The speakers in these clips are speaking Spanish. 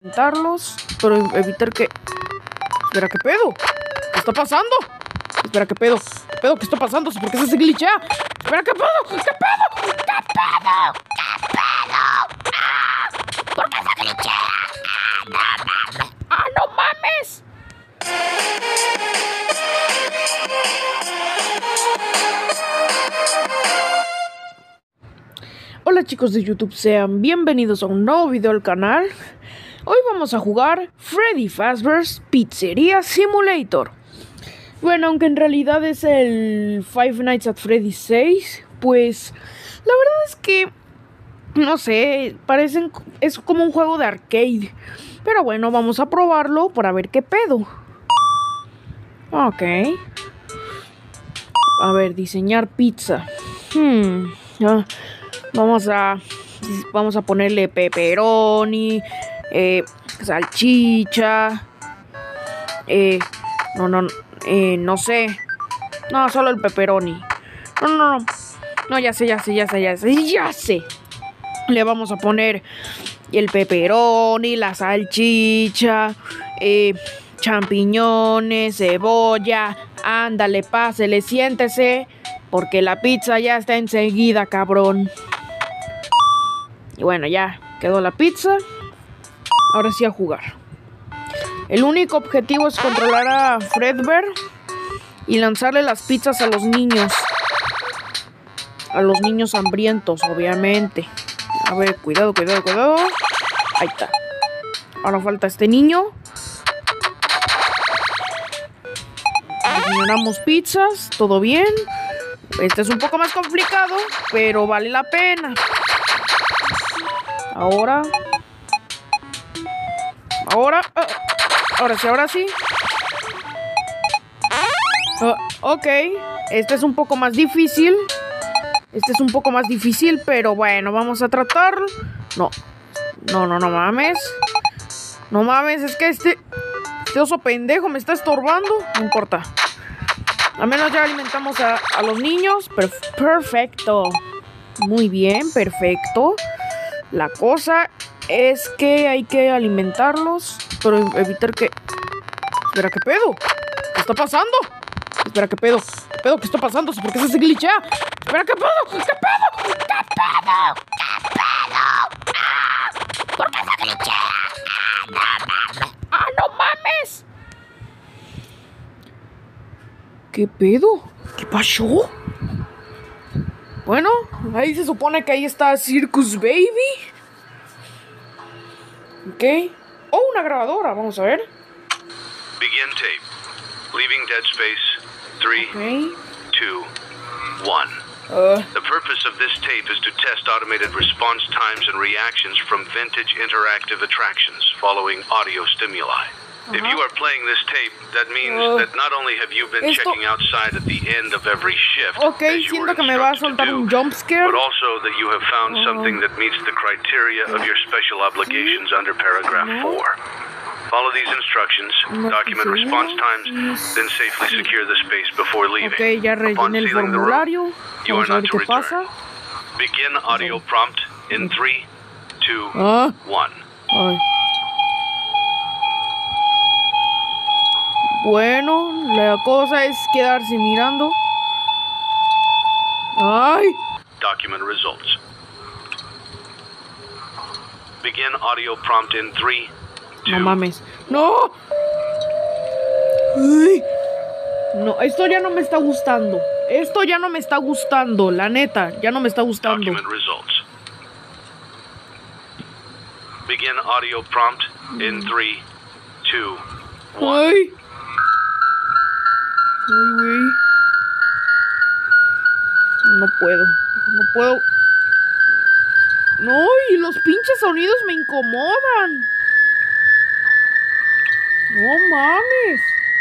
Intentarlos, pero evitar que... Espera, ¿qué pedo? ¿Qué está pasando? Espera, ¿qué pedo? ¿Qué pedo? ¿Qué está pasando? ¿Por qué se glitchea? Espera, ¿qué pedo? ¿Qué pedo? ¿Qué pedo? ¿Qué pedo? ¿Por qué se glitchea? ¡Ah, no mames! Hola chicos de YouTube, sean bienvenidos a un nuevo video al canal. Hoy vamos a jugar Freddy Fazbear's Pizzeria Simulator. Bueno, aunque en realidad es el Five Nights at Freddy's 6, pues la verdad es que, no sé, es como un juego de arcade. Pero bueno, vamos a probarlo para ver qué pedo. Ok. A ver, diseñar pizza. Vamos a ponerle pepperoni, salchicha, no sé. No, solo el pepperoni. No, ya sé. Le vamos a poner el pepperoni, la salchicha, champiñones, cebolla. Ándale, pásele, siéntese, porque la pizza ya está enseguida, cabrón. Y bueno, ya quedó la pizza. Ahora sí a jugar. El único objetivo es controlar a Fredbear y lanzarle las pizzas a los niños. A los niños hambrientos, obviamente. A ver, cuidado. Ahí está. Ahora falta este niño. Adicionamos pizzas, todo bien. Este es un poco más complicado, pero vale la pena. Ahora sí. Ok, este es un poco más difícil. Pero bueno, vamos a tratarlo. No mames. No mames, es que este oso pendejo me está estorbando. No importa. Al menos ya alimentamos a los niños. Perfecto. Muy bien, perfecto. La cosa es que hay que alimentarlos, pero evitar que... Espera, ¿qué pedo? ¿Qué está pasando? Espera, ¿qué pedo? ¿Qué pedo? ¿Qué está pasando? ¿Por qué se glitchea? Espera, ¿qué pedo? ¿Qué pedo? ¿Qué pedo? ¿Por qué se glitchea? ¡Ah, no mames! ¿Qué pedo? ¿Qué pasó? Bueno, ahí se supone que ahí está Circus Baby. Ok. Oh, una grabadora, vamos a ver. Begin tape. Leaving Dead Space. 3, 2, 1. The purpose of this tape is to test automated response times and reactions from vintage interactive attractions following audio stimuli. If you are playing this tape, that means that not only have you been checking outside at the end of every shift, as you were instructed to do, but also that you have found something that meets the criteria of your special obligations under paragraph 4. Follow these instructions, document response times, then safely secure the space before leaving. Ok, ya rellené el formulario. You are not to return. Begin audio prompt in 3, 2, 1. Ay. Bueno, la cosa es quedarse mirando. ¡Ay! Document results. Begin audio prompt in 3, 2... No mames. ¡No! ¡Ay! No, esto ya no me está gustando. La neta, ya no me está gustando. Document results. Begin audio prompt in 3, 2, 1. ¡Ay! Ay, güey. No puedo. No, y los pinches sonidos me incomodan. No mames.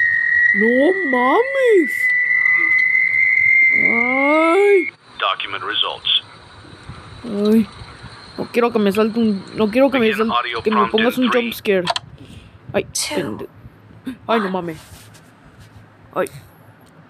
Ay. Document results. Ay. No quiero que me salte que me pongas un jump scare. Ay, ay, no mames. Ay.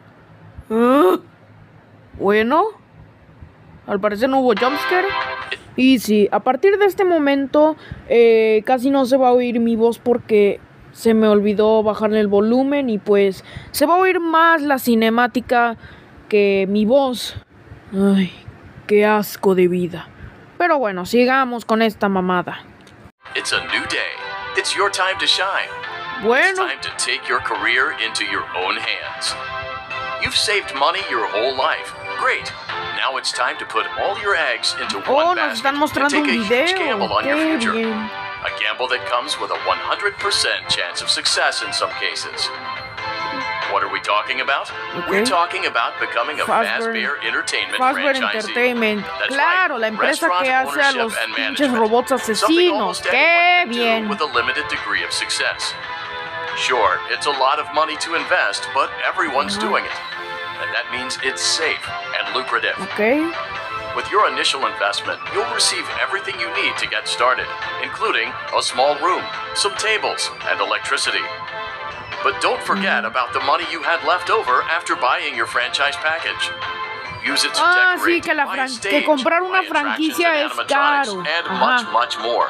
Bueno, al parecer no hubo jumpscare. Y sí, a partir de este momento casi no se va a oír mi voz porque se me olvidó bajarle el volumen y pues se va a oír más la cinemática que mi voz. Ay, qué asco de vida. Pero bueno, sigamos con esta mamada. It's a new day. It's your time to shine. Bueno. It's time to take your career into your own hands. You've saved money your whole life. Great. Now it's time to put all your eggs into one nos están basket and mostrando take un a video. huge gamble on your Qué future. bien. A gamble that comes with a 100% chance of success in some cases. What are we talking about? Okay. We're talking about becoming a Fazbear Entertainment Fazbear franchisee. Entertainment. That's Claro, right. la empresa Restaurant que hace a ownership los and pinches management. robots Something asesinos. almost Qué anyone can do bien. with a limited degree of success. Sure, it's a lot of money to invest, but everyone's doing it. And that means it's safe and lucrative. Okay. With your initial investment, you'll receive everything you need to get started, including a small room, some tables, and electricity. But don't forget about the money you had left over after buying your franchise package. Use it to Sí, decorate, que, buy a que stage, comprar una buy attractions franquicia and es animatronics, caro. and Ajá. much more.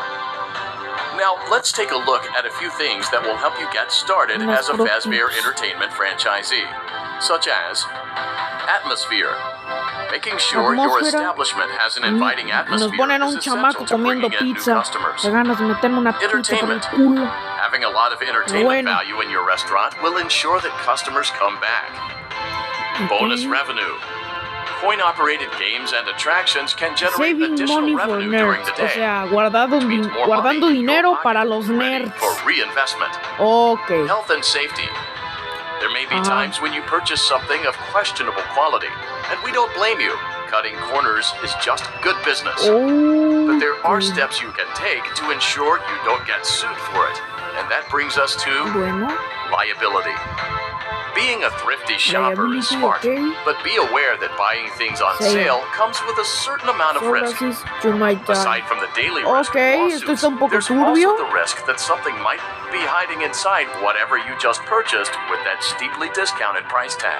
Now, let's take a look at a few things that will help you get started as a Fazbear Entertainment franchisee, such as atmosphere. Making sure your establishment has an inviting atmosphere Nos ponen a is un essential chamaco to comiendo bringing in new pizza. customers. Te ganas de meterme una pizza por el culo. Having a lot of entertainment value in your restaurant will ensure that customers come back. Bonus revenue. Coin-operated games and attractions can generate Saving additional money for revenue during nerds. the day. O sea, guardando dinero para los nerds. For reinvestment. Okay. Health and safety. There may be times when you purchase something of questionable quality, and we don't blame you. Cutting corners is just good business. But there are steps you can take to ensure you don't get sued for it. And that brings us to liability. Being a thrifty shopper is smart, but be aware that buying things on sale comes with a certain amount of risk. Aside from the daily risk of lawsuits, there's also the risk that something might be hiding inside whatever you just purchased with that steeply discounted price tag.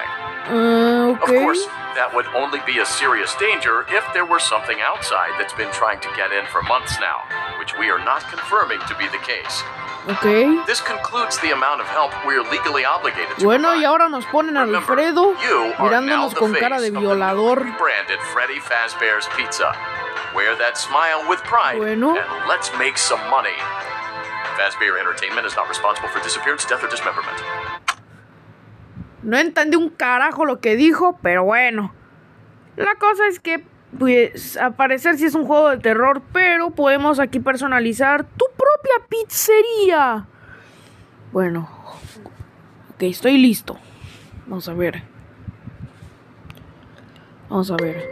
Of course, that would only be a serious danger if there were something outside that's been trying to get in for months now, which we are not confirming to be the case. Okay. This concludes the amount of help we're legally obligated to Bueno, provide. y ahora nos ponen a Alfredo mirándonos con cara de violador. Branded Freddy Fazbear's Pizza. Wear that smile with pride and let's make some money. Fazbear Entertainment is not responsible for disappearance, death, or dismemberment. No entendí un carajo lo que dijo, pero bueno. La cosa es que, pues, al parecer sí es un juego de terror, pero podemos aquí personalizar tu propia pizzería. Bueno. Ok, estoy listo. Vamos a ver. Vamos a ver.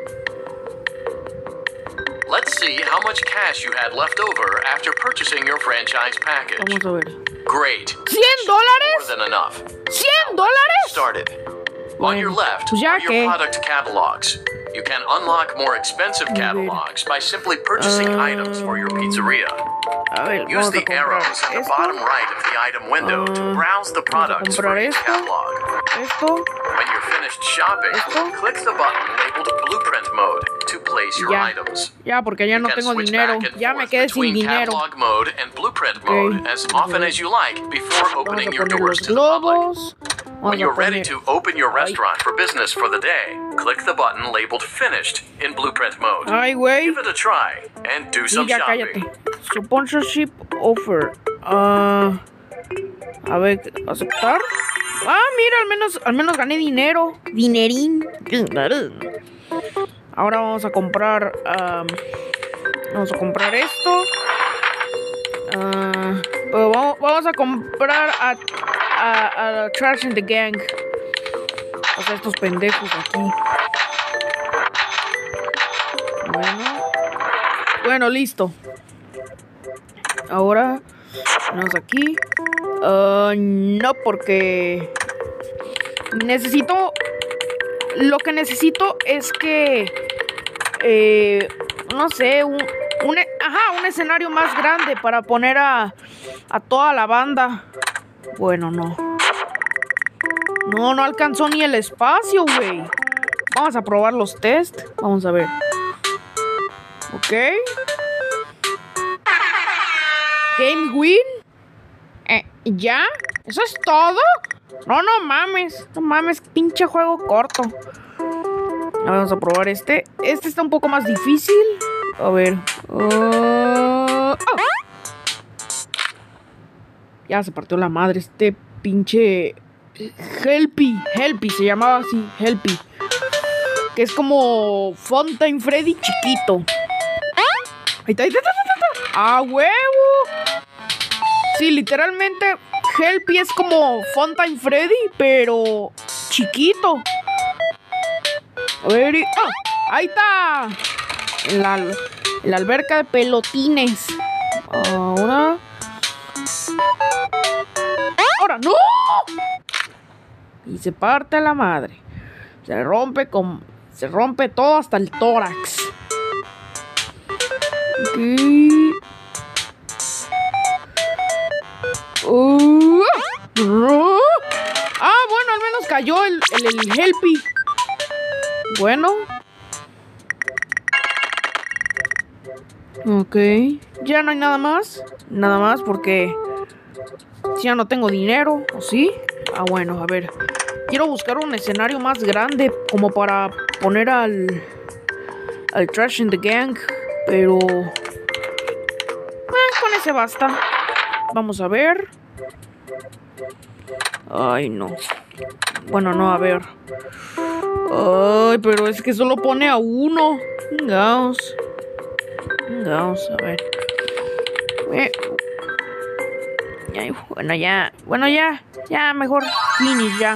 Let's see how much cash you had left over after purchasing your franchise package. Vamos a ver. Great. $100? More than enough. $100? Started. On your left are your product catalogs. You can unlock more expensive catalogs by simply purchasing items for your pizzeria. Use the arrows at the bottom right of the item window to browse the products for each catalog. When you're finished shopping, click the button labeled Blueprint Mode to place your items. Ya, porque ya no tengo dinero. Ya me quedé sin dinero. Catalog mode and Blueprint mode as often as you like before opening your doors to the public. When you're ready to open your restaurant for business for the day, click the button labeled Finished in Blueprint mode. Ay, güey. Give it a try and do some ya shopping. Cállate. Sponsorship offer. A ver, ¿aceptar? Ah, mira, al menos gané dinero. Dinerín. Ahora vamos a comprar. Vamos a comprar esto. Vamos a comprar a Trash in the Gang. O sea, estos pendejos aquí. Bueno, listo. Ahora vamos aquí. No, porque necesito. Lo que necesito es que no sé, un escenario más grande para poner a toda la banda. Bueno, no alcanzó ni el espacio, güey. Vamos a probar los test. Vamos a ver. Ok. Game Win. ¿Ya? ¿Eso es todo? No, no mames. No mames, pinche juego corto. Vamos a probar este. Este está un poco más difícil. A ver. Ya se partió la madre este pinche... Helpy se llamaba así. Helpy. Que es como Funtime Freddy chiquito. Ahí está. ¡A huevo! Sí, literalmente Helpy es como Funtime Freddy, pero chiquito. A ver, ahí está. En la alberca de pelotines. Ahora no. Y se parte la madre. Se rompe todo hasta el tórax. Okay. Bueno, al menos cayó el Helpy. Bueno. Ok. Ya no hay nada más. Nada más porque ya no tengo dinero. ¿O sí? Bueno, a ver. Quiero buscar un escenario más grande como para poner al Trash in the Gang. Pero con ese basta. Vamos a ver. Ay, no. Bueno, no, a ver. Ay, pero es que solo pone a uno. Vengaos, a ver. Bueno, ya, mejor finish ya.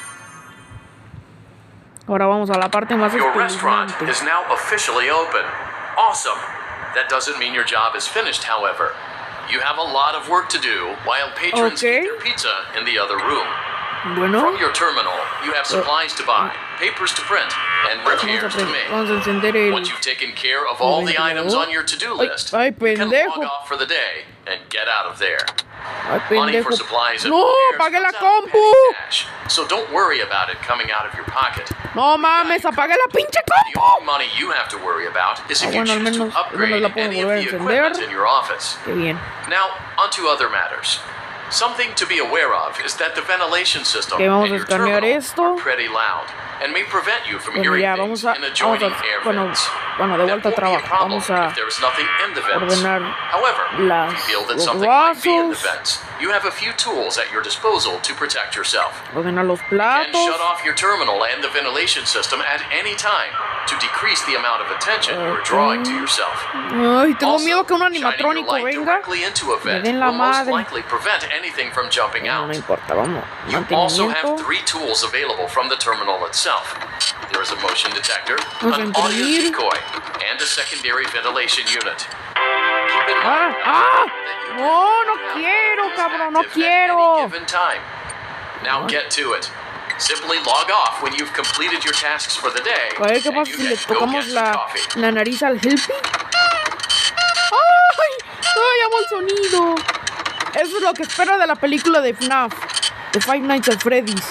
Ahora vamos a la parte más espeluznante. Your restaurant is now officially open. Awesome. That doesn't mean your job is finished, however. You have a lot of work to do while patrons eat their pizza in the other room. Bueno. From your terminal, you have supplies to buy, papers to print, and repairs to make. Once you've taken care of all the items on your to-do list, you can log off for the day and get out of there. Money for supplies and apagué la compu. So don't worry about it coming out of your pocket. No mames, apagué la pinche compu. The only money you have to worry about is if you choose to upgrade any of the equipment in your office. Qué bien. Now, onto other matters. Something to be aware of is that the ventilation system vamos in a your escanear terminal esto. are pretty loud and may prevent you from hearing things in adjoining air vents. Bueno, de vuelta a trabajo. Vamos a ordenar However, if you feel that los something might be in the vasos. vents, you have a few tools at your disposal to protect yourself. Ordenar los You platos. can shut off your terminal and the ventilation system at any time to decrease the amount of attention you're drawing to yourself. Ay, tengo miedo que un shining your animatrónico light venga. directly into a vent den la will most madre. likely prevent anything from jumping No, out. no importa, vamos. You also have Mantenimiento. 3 tools available from the terminal itself. There is a motion detector, Vamos a an audio imprimir. decoy, and a secondary ventilation unit. Keep in mind that you No can quiero, have cabrón, no active at quiero. any given time. Now get to it. Simply log off when you've completed your tasks for the day. A ver qué and pasa you si le can go tocamos get some coffee. la nariz al Helpy. ¡Ay! ¡Ay, amo el sonido! Eso es lo que espero de la película de FNAF. De Five Nights at Freddy's.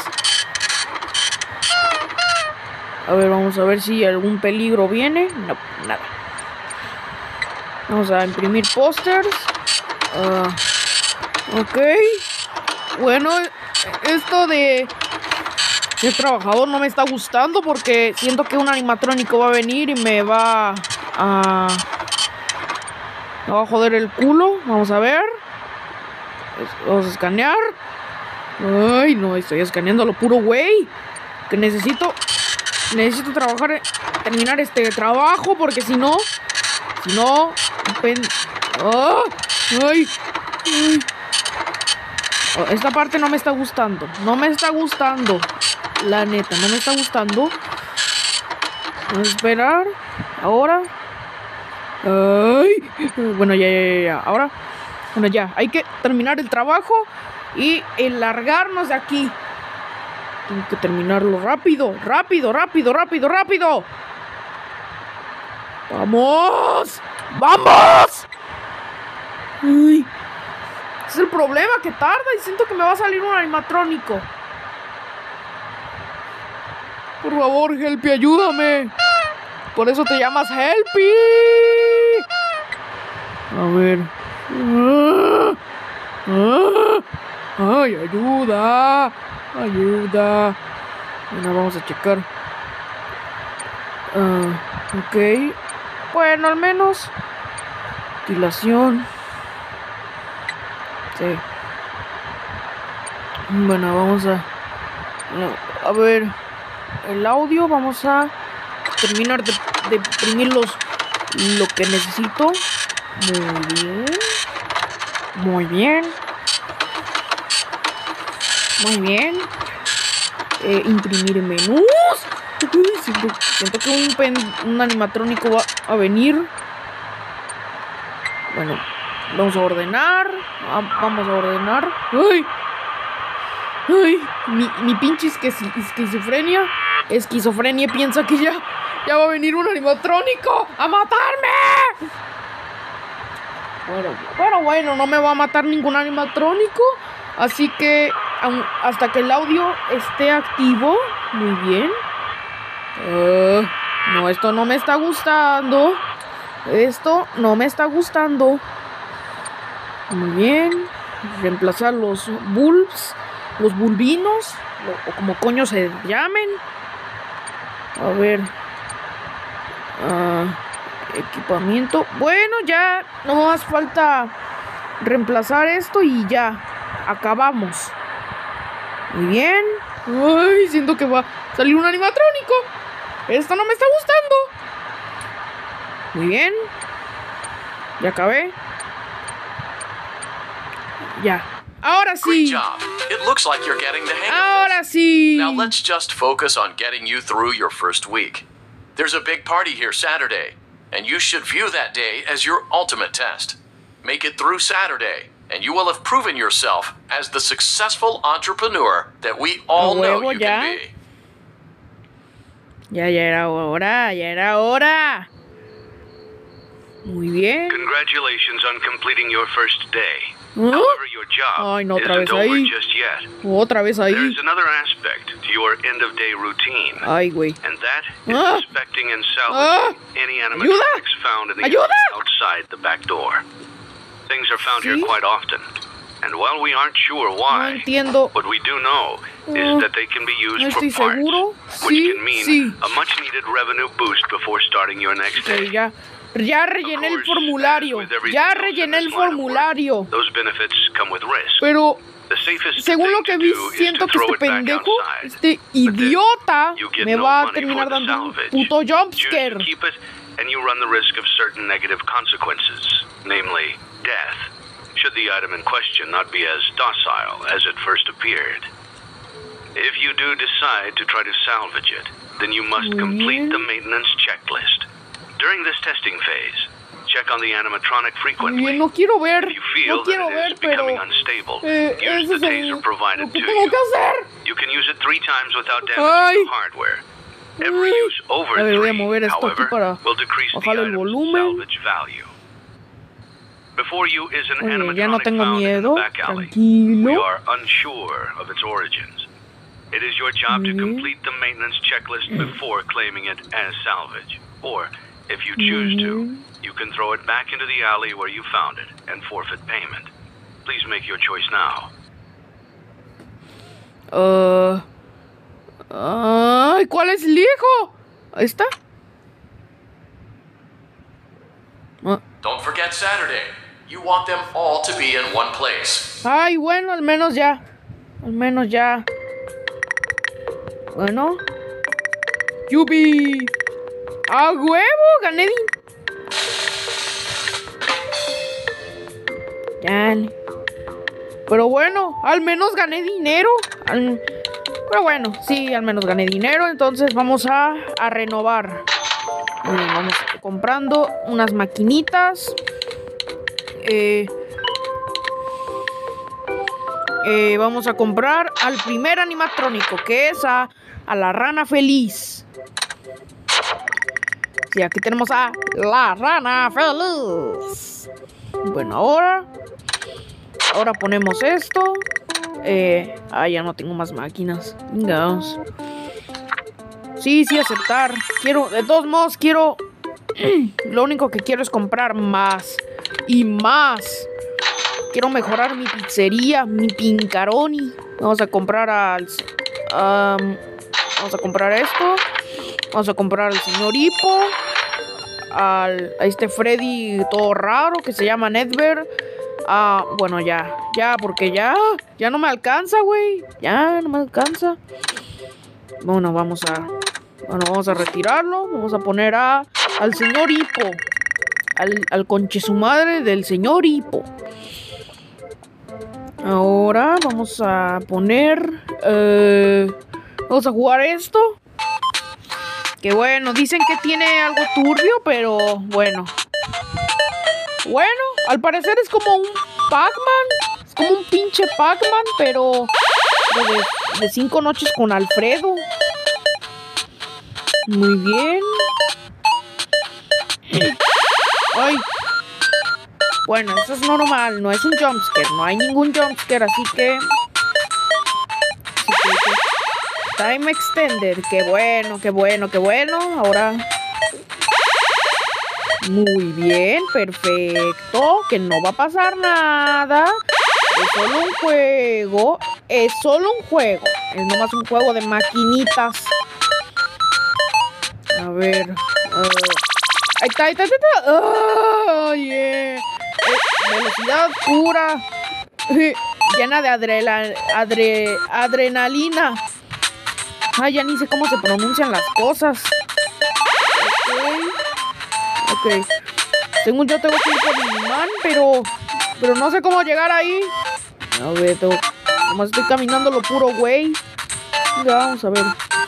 A ver, vamos a ver si algún peligro viene. No, nada. Vamos a imprimir pósters. Ok. Bueno, esto de trabajador no me está gustando porque siento que un animatrónico va a venir y me va a joder el culo. Vamos a ver. Vamos a escanear. Ay, no, estoy escaneando lo puro güey. Que necesito trabajar, terminar este trabajo porque si no, ay. Esta parte no me está gustando. La neta, no me está gustando. Vamos a esperar. Ahora. Ay. Bueno, ya. Ahora. Bueno, ya. Hay que terminar el trabajo y largarnos de aquí. Tengo que terminarlo rápido. ¡Vamos! Ay. Es el problema, que tarda y siento que me va a salir un animatrónico. Por favor, Helpy, ayúdame. Por eso te llamas Helpy. A ver. ¡Ay, ayuda! ¡Ayuda! Bueno, vamos a checar. Ok. Bueno, al menos. Ventilación. Sí. Bueno, vamos a ver el audio. Vamos a terminar de imprimir lo que necesito. Muy bien. Muy bien. Muy bien. Imprimir menús. Siento que un animatrónico va a venir. Bueno, vamos a ordenar. Vamos a ordenar. ¡Ay! ¡Ay! Mi pinche esquizofrenia piensa que ya va a venir un animatrónico a matarme. Bueno, no me va a matar ningún animatrónico. Así que hasta que el audio esté activo. Muy bien. No, esto no me está gustando. Esto no me está gustando. Muy bien. Reemplazar los bulbs. Los bulbinos. O como coño se llamen. A ver. Equipamiento. Bueno, ya no más falta reemplazar esto y ya. Acabamos. Muy bien. Ay, siento que va a salir un animatrónico. Esto no me está gustando. Muy bien. Ya acabé. Ya. Ahora sí. Great job. It looks like you're getting the hang of Ahora this. sí. Now let's just focus on getting you through your first week. There's a big party here Saturday, and you should view that day as your ultimate test. Make it through Saturday, and you will have proven yourself as the successful entrepreneur that we all know you can be. Ya era hora. Muy bien. Congratulations on completing your first day. However, your job isn't over just yet. Otra vez ahí. There's another aspect to your end-of-day routine. Ay, güey. And that is inspecting and salvaging any animatronics found in the area outside the back door. Things are found here quite often. And while we aren't sure why, what we do know is that they can be used for parts, which can mean a much-needed revenue boost before starting your next day. Ya rellené el formulario. Those benefits come with risk. Pero según lo que vi, siento que este pendejo, este idiota, me va a terminar dando un puto jumpscare. And you run the risk of certain negative consequences, namely death, should the item in question not be as docile as it first appeared. If you do decide to try to salvage it, then you must complete the maintenance checklist. During this testing phase, check on the animatronic frequently. No quiero ver, if you feel that it is becoming unstable, use the taser provided to you. You can use it 3 times without damaging the hardware. Every use over 3, however, will decrease the item's salvage value. Before you is an animatronic found in the back alley. We are unsure of its origins. It is your job to complete the maintenance checklist before claiming it as salvage. Or, if you choose to, you can throw it back into the alley where you found it and forfeit payment. Please make your choice now. ¿Cuál es el hijo? ¿Ahí está? Don't forget Saturday. You want them all to be in one place. Ay, bueno, al menos ya. Bueno. ¡Yupi! ¡A huevo! ¡Gané! Dale. Pero bueno, al menos gané dinero. Pero bueno, sí, al menos gané dinero. Entonces vamos a renovar. Vamos comprando unas maquinitas. Vamos a comprar al primer animatrónico, que es a la rana feliz. Sí, aquí tenemos a la rana feliz. Bueno, ahora ponemos esto. Ya no tengo más máquinas. Venga. Sí, aceptar. De todos modos, lo único que quiero es comprar más y más. quiero mejorar mi pizzería, mi Pincaroni. Vamos a comprar vamos a comprar esto. Vamos a comprar al señor Hippo. A este Freddy todo raro que se llama Nedver. Bueno, ya, porque ya no me alcanza, güey. Ya no me alcanza. Bueno, vamos a retirarlo. Vamos a poner al señor Hippo. Al conche su madre del señor Hippo. Ahora vamos a poner... vamos a jugar esto. Que bueno, dicen que tiene algo turbio, pero bueno. Bueno, al parecer es como un Pac-Man. Es como un pinche Pac-Man, pero de 5 noches con Alfredo. Muy bien. Ay. Bueno, eso es normal, no es un jumpscare. No hay ningún jumpscare, así que... Time extended. Qué bueno, qué bueno, qué bueno. Ahora... Muy bien, perfecto. Que no va a pasar nada. Es solo un juego. Es solo un juego. Es nomás un juego de maquinitas. A ver. Ahí está, ahí está, ahí está. Oh, yeah. Velocidad pura. Llena de adrenalina. Ay, ya ni sé cómo se pronuncian las cosas. Ok. Según yo tengo que ir por mi imán, pero no sé cómo llegar ahí. A ver, nomás estoy caminando lo puro, güey. Ya, vamos a ver.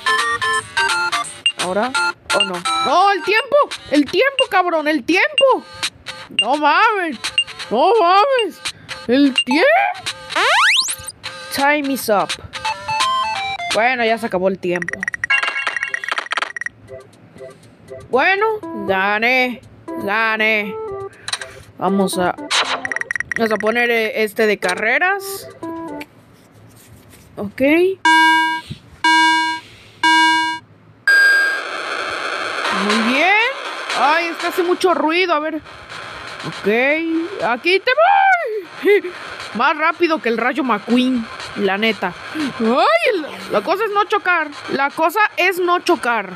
Ahora. Oh, no. ¡No, el tiempo! ¡El tiempo, cabrón! ¡El tiempo! ¡No mames! ¡No mames! ¡El tiempo! Time is up. Bueno, ya se acabó el tiempo. Bueno, gané. Vamos a poner este de carreras. Ok. Muy bien. Ay, es que hace mucho ruido. A ver. Ok. Aquí te voy. Más rápido que el Rayo McQueen. La neta. Ay, la cosa es no chocar. La cosa es no chocar.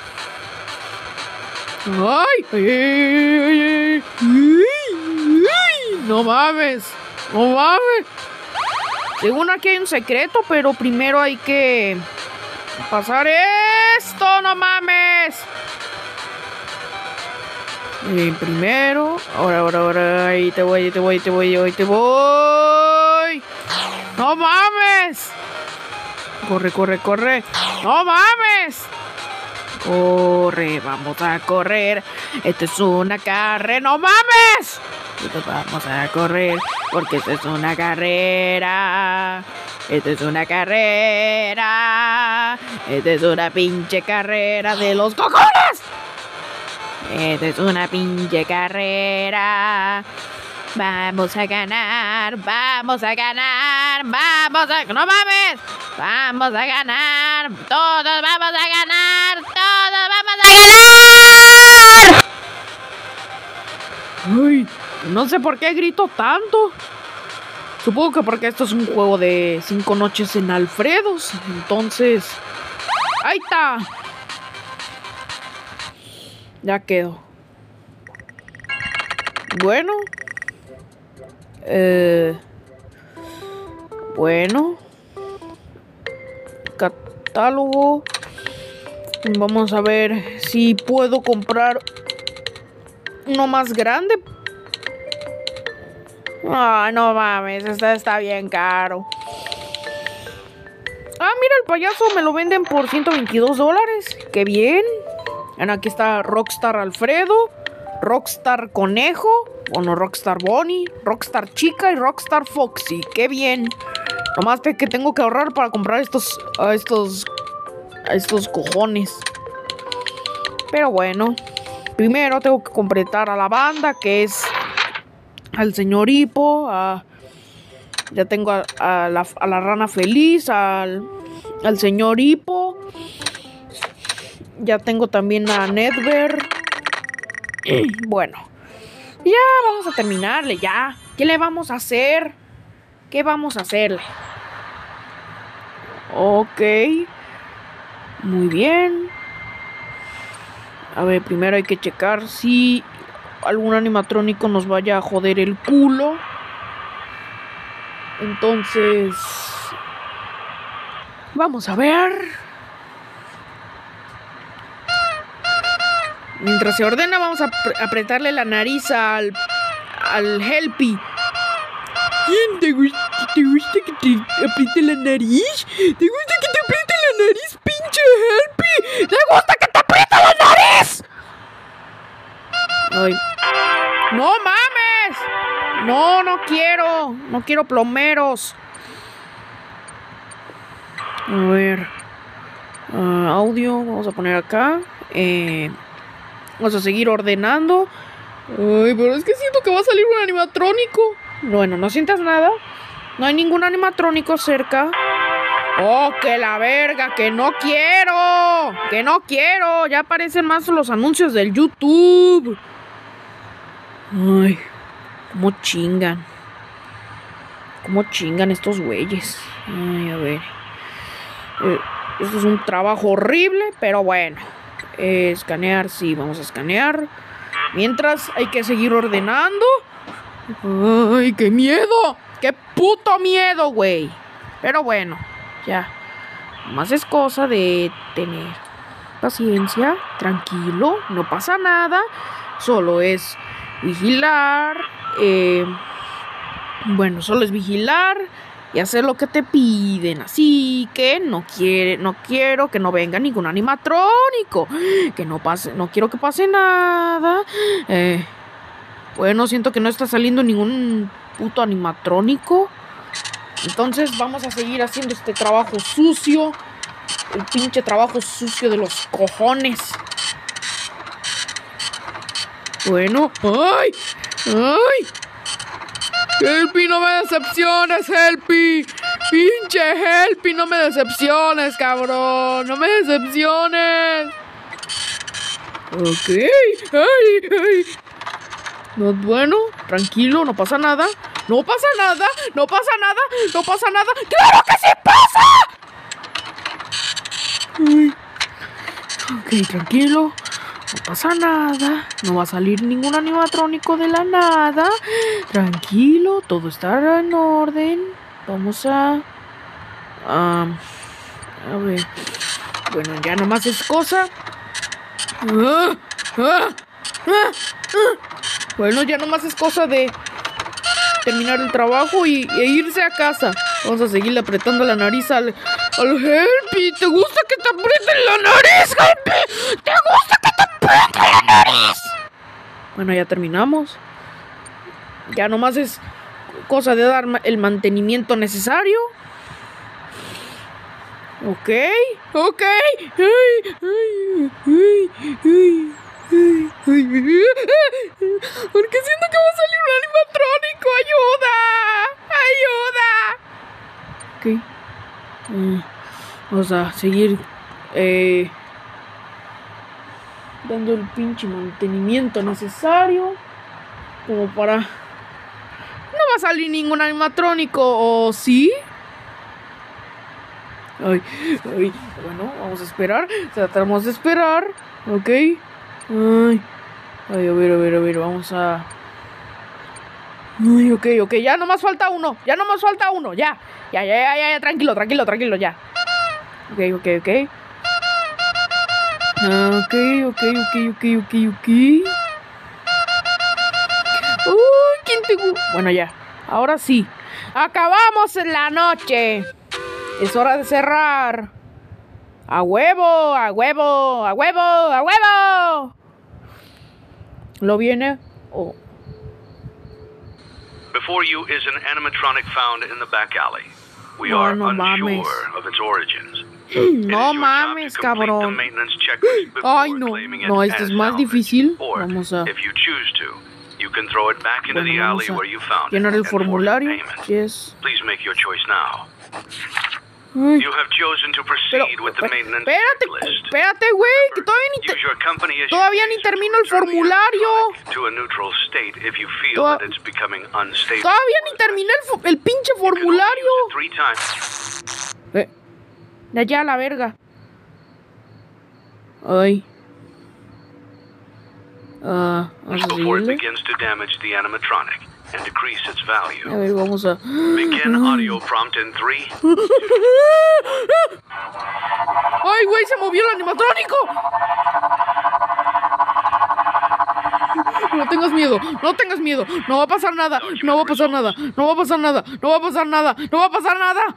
Ay. No mames. No mames. Según aquí hay un secreto, pero primero hay que pasar esto. No mames. Primero. Ahora. Ahí te voy. ¡No mames! Corre. ¡No mames! Corre, vamos a correr. Esto es una carrera. ¡No mames! Vamos a correr, porque esto es una carrera. Esto es una carrera. Esto es una pinche carrera de los cojones. Esto es una pinche carrera. Vamos a ganar. ¡No mames! Vamos a ganar. Todos vamos a ganar. Uy, no sé por qué grito tanto. Supongo que porque esto es un juego de 5 noches en Alfredos. Entonces... ¡Ahí está! Ya quedó. Bueno. Bueno. Catálogo. Vamos a ver si puedo comprar uno más grande. Ah, no mames, este está bien caro. Ah, mira, el payaso me lo venden por $122. ¡Qué bien! Bueno, aquí está Rockstar Alfredo, Rockstar Conejo, bueno, Rockstar Bonnie, Rockstar Chica y Rockstar Foxy. ¡Qué bien! Nomás que tengo que ahorrar para comprar estos cojones. Pero bueno, primero tengo que completar a la banda, que es al señor Hippo, ya tengo a la rana feliz, al señor Hippo. Ya tengo también a Nedver. Bueno, ya vamos a terminarle, ya. ¿Qué le vamos a hacer? ¿Qué vamos a hacerle? Ok. Muy bien. A ver, primero hay que checar si algún animatrónico nos vaya a joder el culo. Entonces, vamos a ver. Mientras se ordena, vamos a apretarle la nariz al Helpy. ¿Te gusta que te apriete la nariz? ¿Te gusta que te apriete la nariz, pinche Helpy? ¿Te gusta que te apriete la nariz? Ay. ¡No mames! No, no quiero. No quiero plomeros. A ver. Audio, vamos a poner acá. Vamos a seguir ordenando. Ay, pero es que siento que va a salir un animatrónico. Bueno, no sientas nada. No hay ningún animatrónico cerca. ¡Oh, que la verga! ¡Que no quiero! ¡Que no quiero! Ya aparecen más los anuncios del YouTube. Ay, cómo chingan. Cómo chingan estos güeyes. Ay, a ver. Esto es un trabajo horrible, pero bueno. Escanear, sí, vamos a escanear. Mientras hay que seguir ordenando. ¡Ay, qué miedo! ¡Qué puto miedo, güey! Pero bueno, ya. Más es cosa de tener paciencia, tranquilo, no pasa nada. Solo es vigilar. Bueno, solo es vigilar y hacer lo que te piden. Así que no quiero que no venga ningún animatrónico. Que no quiero que pase nada. Bueno, siento que no está saliendo ningún puto animatrónico. Entonces vamos a seguir haciendo este trabajo sucio. El pinche trabajo sucio de los cojones. Bueno. ¡Ay! ¡Ay! Helpy, no me decepciones, Helpy. Pinche Helpy, no me decepciones, cabrón. No me decepciones. Ok. Ay, ay. No, bueno, tranquilo, no pasa nada. No pasa nada, no pasa nada, no pasa nada. ¡Claro que sí pasa! Ay. Ok, tranquilo. No pasa nada. No va a salir ningún animatrónico de la nada. Tranquilo, todo estará en orden. Vamos a ver. Bueno, ya nomás es cosa. Bueno, ya nomás es cosa de terminar el trabajo e irse a casa. Vamos a seguirle apretando la nariz al Helpy. ¿Te gusta que te aprieten la nariz, Helpy? ¿Te gusta que te aprieten la nariz? Bueno, ya terminamos. Ya nomás es cosa de dar el mantenimiento necesario. Ok. Ok. Porque siento que va a salir un animatrónico. ¡Ayuda! ¡Ayuda! Ok. Vamos a seguir dando el pinche mantenimiento necesario. Como para... No va a salir ningún animatrónico, ¿o sí? Ay, bueno, vamos a esperar. Tratamos de esperar. Ok. Ay, a ver, vamos a... Ay, ok, ya nomás falta uno. Ya, tranquilo, ya. Ok. Uy, ¿quién te gusta? Bueno, ya, ahora sí. Acabamos la noche. Es hora de cerrar. ¡A huevo! ¿Lo viene? Oh. Before you is an animatronic found in the back alley. We are unsure of its origins. No mames, cabrón. Ay, no, esto es más difícil. Vamos a... Llenar el formulario. Yes. You have chosen to proceed with the maintenance checklist. Espérate, güey, que todavía ni termino el formulario. To a neutral state if you feel that it's becoming unstable. Todavía ni terminé el pinche formulario. 3 times. De allá a la verga. Ay. Before it begins to damage the animatronic and decrease its value. A ver, vamos a... Begin audio prompt in 3. ¡Ay, güey! ¡Se movió el animatrónico! No tengas miedo, no tengas miedo. No va a pasar nada, no va a pasar nada, no va a pasar nada, no va a pasar nada, no va a pasar nada.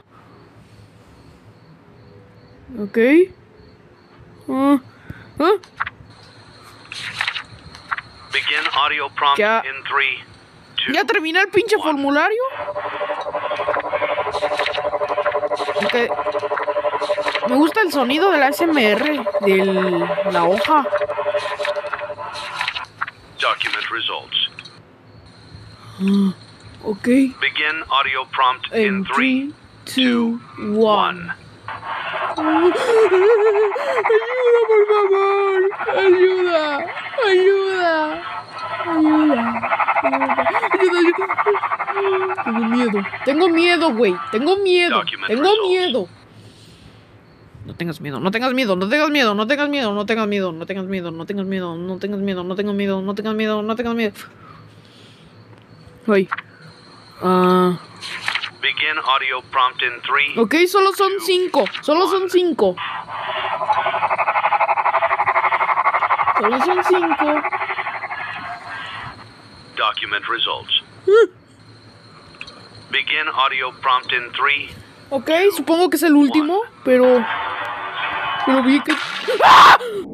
Ok. Begin audio prompt in 3, 2. ¿Ya terminé el pinche formulario? Okay. Me gusta el sonido de la ASMR, de la hoja. Document results. Ok. Begin audio prompt in 3, 2, 1. Ayuda, por favor. Ayuda. Ayuda. Tengo miedo. Tengo miedo, güey. Tengo miedo. Tengo miedo. No tengas miedo, no tengas miedo, no tengas miedo, no tengas miedo, no tengas miedo, no tengas miedo, no tengas miedo, no tengas miedo, no tengas miedo, no tengas miedo, no tengas miedo. Ay. Begin audio prompt in 3. Ok, solo son 5. Solo son 5. Solo son 5. Document results. Begin audio prompt in 3. Ok, supongo que es el último, pero vi que... ¡Ah!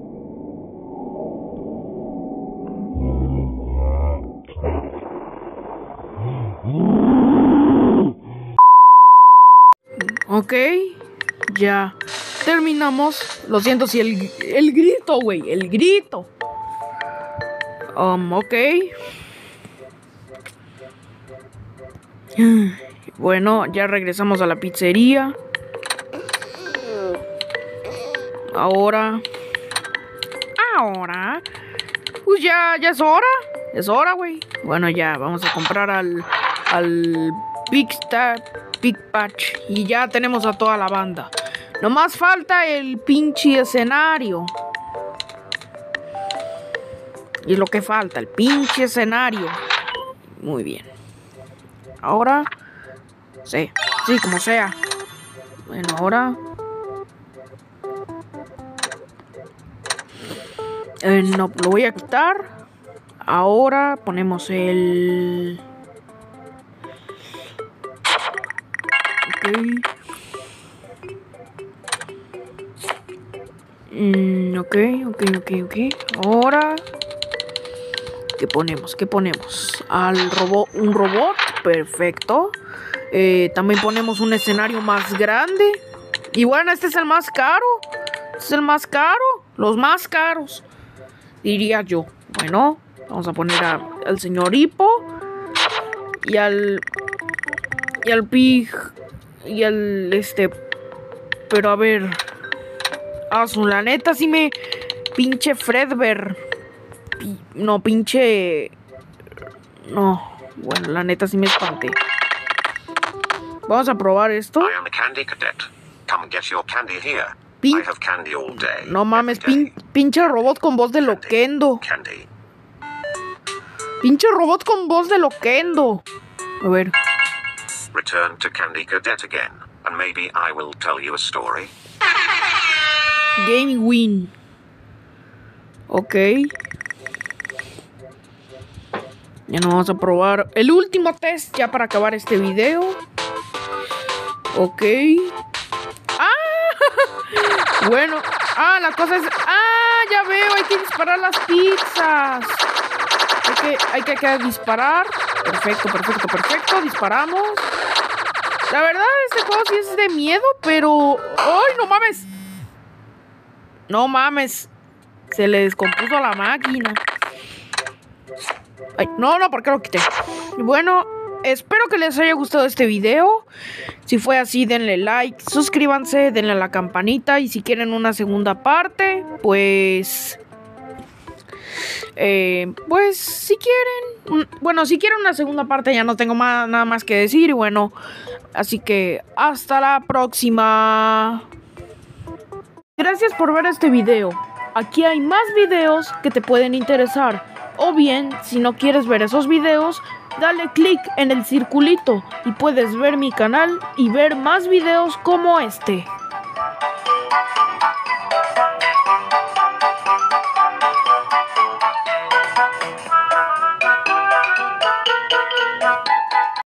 Ok, ya terminamos. Lo siento si el grito, güey, el grito. Ok. Bueno, ya regresamos a la pizzería. Ahora, pues ya es hora. Es hora, güey. Bueno, ya vamos a comprar al Big Patch. Y ya tenemos a toda la banda. Nomás falta el pinche escenario. Y es lo que falta, el pinche escenario. Muy bien. Ahora, sí, como sea. Bueno, ahora... no, lo voy a quitar. Ahora ponemos el... Ok. Ahora... ¿Qué ponemos? Al robot, un robot, perfecto. También ponemos un escenario más grande. Y bueno, este es el más caro. Los más caros, diría yo. Bueno, vamos a poner al señor Hippo. Y al Pig. Y al Pero a ver. La neta sí me... Pinche Fredbear. No, pinche... No, bueno, la neta sí me espanté. Vamos a probar esto. I am a candy cadet. Come get your candy here. I have candy all day. No mames, pinche robot con voz de Loquendo. Candy. Pinche robot con voz de Loquendo. A ver. Return to Candy Cadet again, and maybe I will tell you a story. Game win. Ok. Ya nos vamos a probar el último test ya para acabar este video. Ok. ¡Ah! Bueno. La cosa es... ya veo. Hay que disparar las pizzas. Hay que disparar. Perfecto. Disparamos. La verdad, este juego sí es de miedo, pero... ¡Ay, no mames! No mames. Se le descompuso la máquina. Ay, no, ¿por qué lo quité? Bueno, espero que les haya gustado este video. Si fue así, denle like, suscríbanse, denle a la campanita. Y si quieren una segunda parte, pues si quieren, bueno, si quieren una segunda parte, ya no tengo nada más que decir. Y bueno, así que hasta la próxima. Gracias por ver este video. Aquí hay más videos que te pueden interesar. O bien, si no quieres ver esos videos, dale click en el circulito y puedes ver mi canal y ver más videos como este.